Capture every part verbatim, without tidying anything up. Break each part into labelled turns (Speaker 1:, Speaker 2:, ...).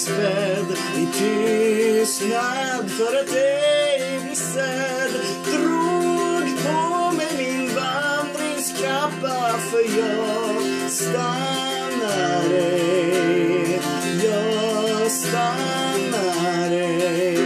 Speaker 1: späd i tystnad för att ej bli sedd. Drog på mig min vandringskappa, för jag stannar ej, jag stannar ej.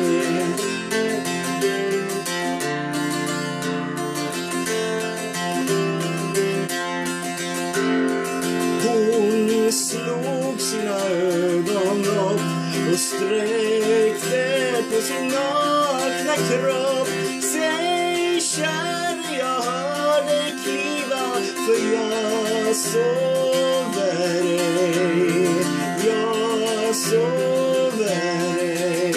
Speaker 1: Hon slog sina ögon upp och sträckte på sin nakna kropp. Säg kär, jag hör dig kliva, för jag sover ej, jag sover ej.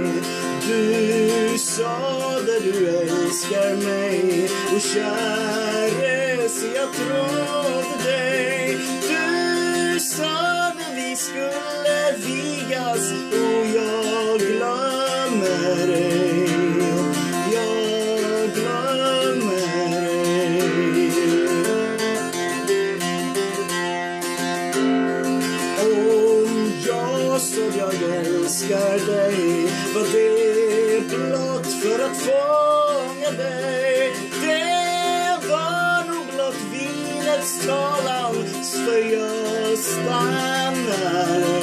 Speaker 1: Du sade du älskar mig, och käre, så jag trodde dig. Du sade vi skulle vigas, och jag glömmer dig, jag glömmer dig. Om jag sa jag älskar dig, var det blott för att fånga dig. Det var nog blott vinets talan, för jag stannar